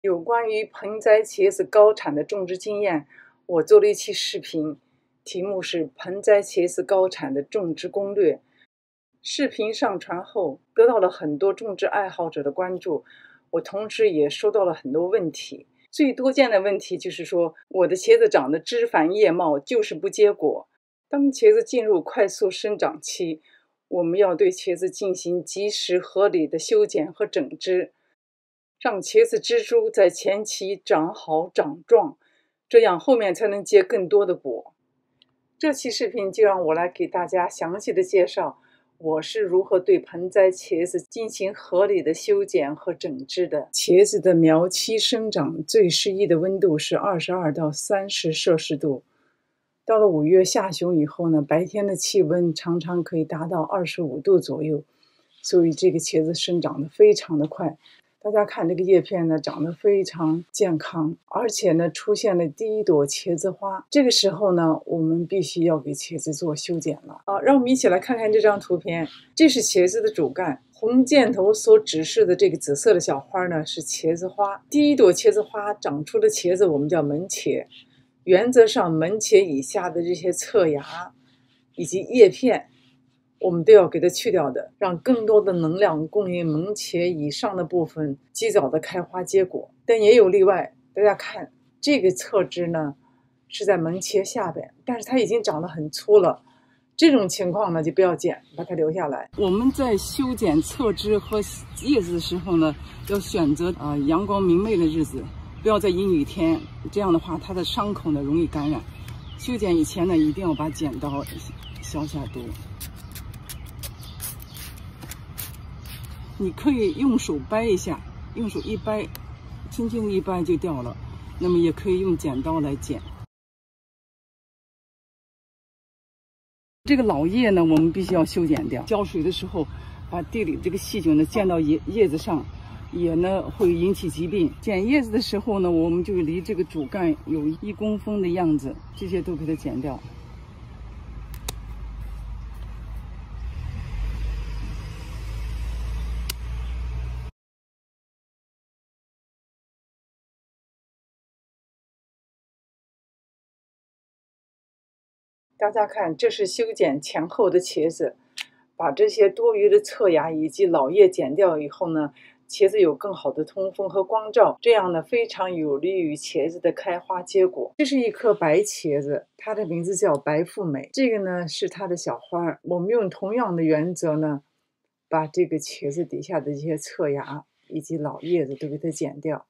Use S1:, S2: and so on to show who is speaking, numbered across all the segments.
S1: 有关于盆栽茄子高产的种植经验，我做了一期视频，题目是盆栽茄子高产的种植攻略。视频上传后，得到了很多种植爱好者的关注，我同时也收到了很多问题。最多见的问题就是说，我的茄子长得枝繁叶茂，就是不结果。当茄子进入快速生长期，我们要对茄子进行及时合理的修剪和整枝，让茄子枝株在前期长好长壮，这样后面才能结更多的果。这期视频就让我来给大家详细的介绍我是如何对盆栽茄子进行合理的修剪和整枝的。茄子的苗期生长最适宜的温度是22到30摄氏度。到了5月下旬以后呢，白天的气温常常可以达到25度左右，所以这个茄子生长得非常的快。大家看这个叶片呢，长得非常健康，而且呢，出现了第一朵茄子花。这个时候呢，我们必须要给茄子做修剪了。让我们一起来看看这张图片。这是茄子的主干，红箭头所指示的这个紫色的小花呢，是茄子花。第一朵茄子花长出的茄子，我们叫门茄。原则上，门茄以下的这些侧芽以及叶片，我们都要给它去掉的，让更多的能量供应门茄以上的部分及早的开花结果。但也有例外，大家看这个侧枝呢是在门茄下边，但是它已经长得很粗了，这种情况呢就不要剪，把它留下来。我们在修剪侧枝和叶子的时候呢，要选择阳光明媚的日子，不要在阴雨天，这样的话它的伤口呢容易感染。修剪以前呢，一定要把剪刀消下毒。你可以用手掰一下，用手一掰，轻轻一掰就掉了。那么也可以用剪刀来剪。这个老叶呢，我们必须要修剪掉。浇水的时候，把地里这个细菌呢溅到叶子上，也呢会引起疾病。剪叶子的时候呢，我们就离这个主干有1公分的样子，这些都给它剪掉。大家看，这是修剪前后的茄子，把这些多余的侧芽以及老叶剪掉以后呢，茄子有更好的通风和光照，这样呢非常有利于茄子的开花结果。这是一颗白茄子，它的名字叫白富美。这个呢是它的小花。我们用同样的原则呢，把这个茄子底下的这些侧芽以及老叶子都给它剪掉。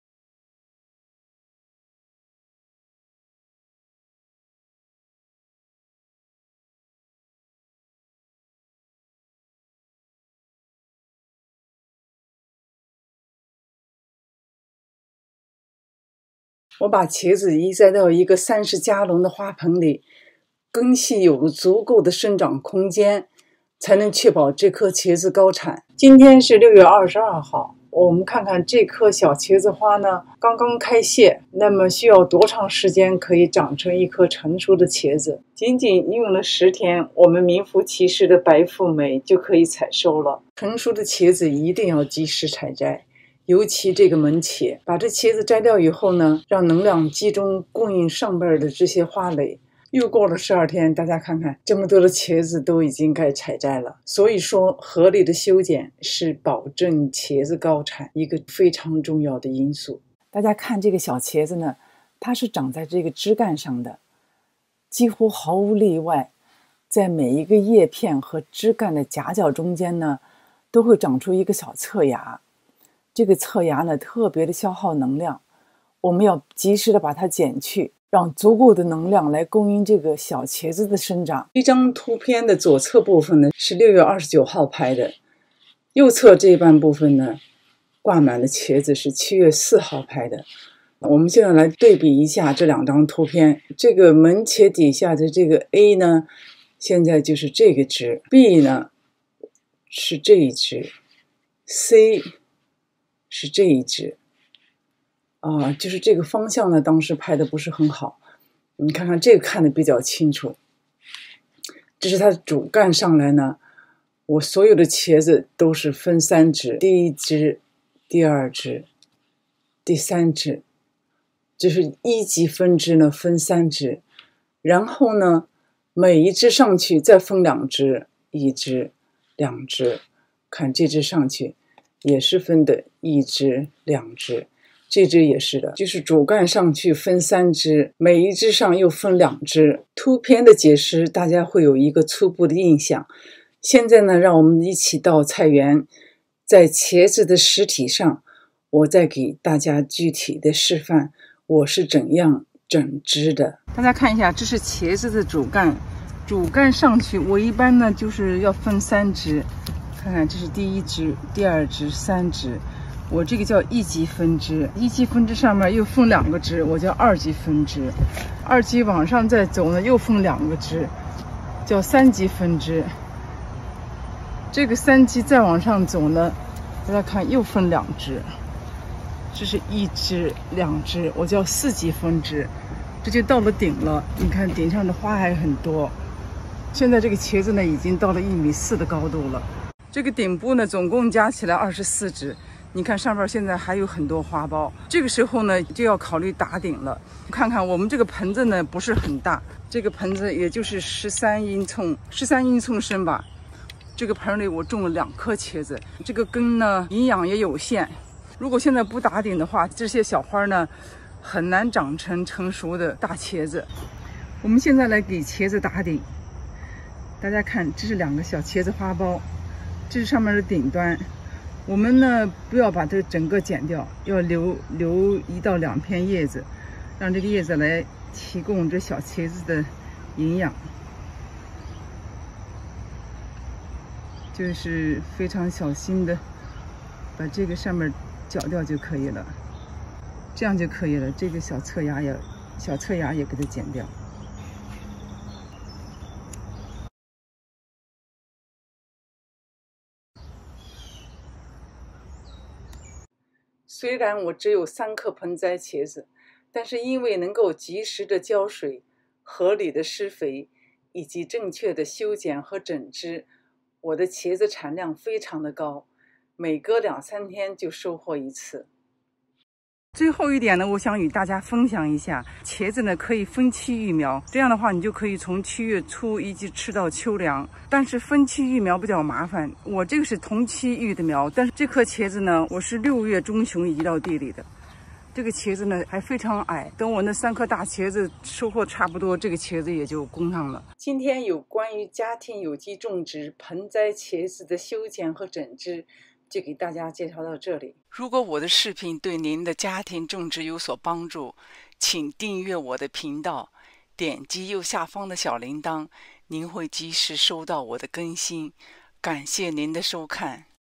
S1: 我把茄子移栽到一个30加仑的花盆里，根系有了足够的生长空间，才能确保这颗茄子高产。今天是6月22号，我们看看这颗小茄子花呢，刚刚开谢，那么需要多长时间可以长成一颗成熟的茄子？仅仅用了10天，我们名副其实的白富美就可以采收了。成熟的茄子一定要及时采摘。尤其这个门茄，把这茄子摘掉以后呢，让能量集中供应上边的这些花蕾。又过了12天，大家看看，这么多的茄子都已经该采摘了。所以说，合理的修剪是保证茄子高产一个非常重要的因素。大家看这个小茄子呢，它是长在这个枝干上的，几乎毫无例外，在每一个叶片和枝干的夹角中间呢，都会长出一个小侧芽。这个侧芽呢，特别的消耗能量，我们要及时的把它剪去，让足够的能量来供应这个小茄子的生长。这张图片的左侧部分呢，是6月29号拍的，右侧这半部分呢，挂满了茄子是7月4号拍的。我们现在来对比一下这2张图片，这个门茄底下的这个 A 呢，现在就是这个枝 ，B 呢是这一枝 ，C 是这一枝，就是这个方向呢，当时拍的不是很好。你看看这个看的比较清楚。这是它的主干上来呢，我所有的茄子都是分3枝，第1枝、第2枝、 第3支，就是一级分支呢分3支，然后呢每一支上去再分2支，1支、2支，看这支上去也是分的1支、2支，这支也是的，就是主干上去分3支，每一支上又分2支。图片的解释大家会有一个初步的印象。现在呢，让我们一起到菜园，在茄子的实体上，我再给大家具体的示范我是怎样整枝的。大家看一下，这是茄子的主干，主干上去我一般呢就是要分3支，看看这是第1支、第2支、3支，我这个叫1级分支，1级分支上面又分2个支，我叫2级分支，2级往上再走呢又分2个支，叫3级分支。这个3级再往上走呢，大家看又分2支，这是1支、2支，我叫4级分支。这就到了顶了，你看顶上的花还很多。现在这个茄子呢已经到了1.4米的高度了。这个顶部呢总共加起来24支，你看上边现在还有很多花苞。这个时候呢就要考虑打顶了。看看我们这个盆子呢不是很大，这个盆子也就是13英寸深吧。这个盆里我种了2颗茄子，这个根呢营养也有限，如果现在不打顶的话，这些小花呢很难长成成熟的大茄子。我们现在来给茄子打顶，大家看，这是2个小茄子花苞，这是上面的顶端。我们呢不要把这整个剪掉，要留1到2片叶子，让这个叶子来提供这小茄子的营养。就是非常小心的把这个上面绞掉就可以了，这样就可以了。这个小侧芽也给它剪掉。虽然我只有3颗盆栽茄子，但是因为能够及时的浇水、合理的施肥以及正确的修剪和整枝，我的茄子产量非常的高，每隔2、3天就收获1次。最后一点呢，我想与大家分享一下，茄子呢可以分期育苗，这样的话你就可以从7月初一直吃到秋凉。但是分期育苗比较麻烦，我这个是同期育的苗，但是这颗茄子呢，我是6月中旬移到地里的。这个茄子呢还非常矮，等我那3颗大茄子收获差不多，这个茄子也就供上了。今天有关于家庭有机种植盆栽茄子的修剪和整枝，就给大家介绍到这里。如果我的视频对您的家庭种植有所帮助，请订阅我的频道，点击右下方的小铃铛，您会及时收到我的更新。感谢您的收看。